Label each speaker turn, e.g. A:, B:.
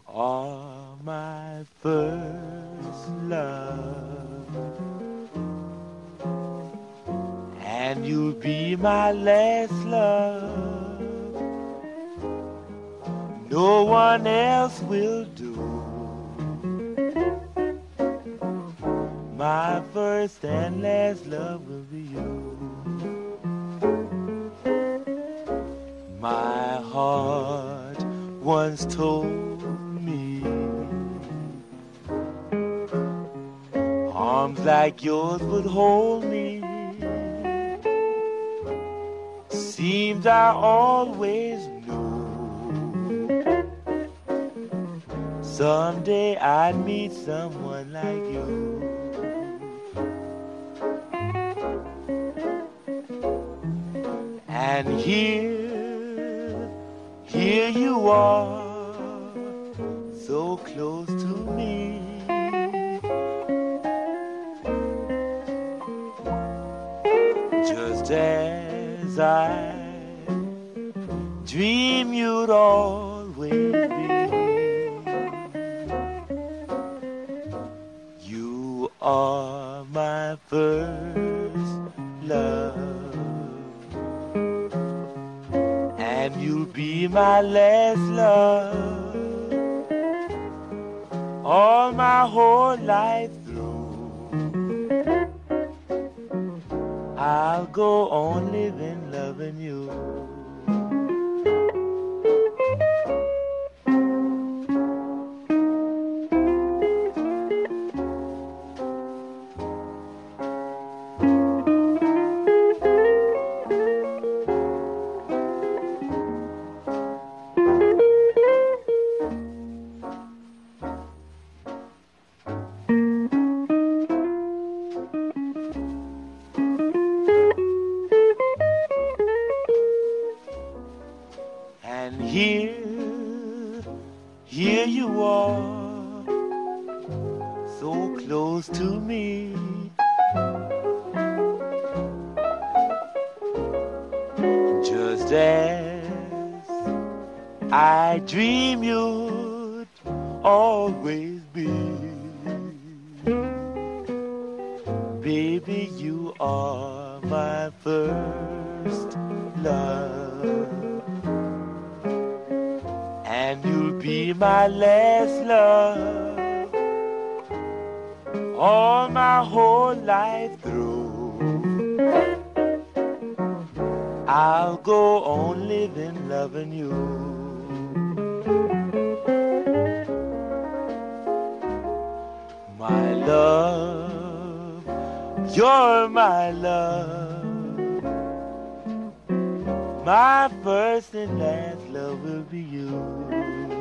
A: are my first love, and you'll be my last love. No one else will do. My first and last love will be you. My heart once told me arms like yours would hold me. Seems I always knew someday I'd meet someone like you. And here you are, so close to me. Just as I dream you'd always be. You are my first love, and you'll be my last love, all my whole life through. I'll go on living, loving you. And here you are, so close to me. Just as I dream you'd always be. Baby, you are my first love, and you'll be my last love, all my whole life through. I'll go on living, loving you. My love, you're my love, my first and last love will be you.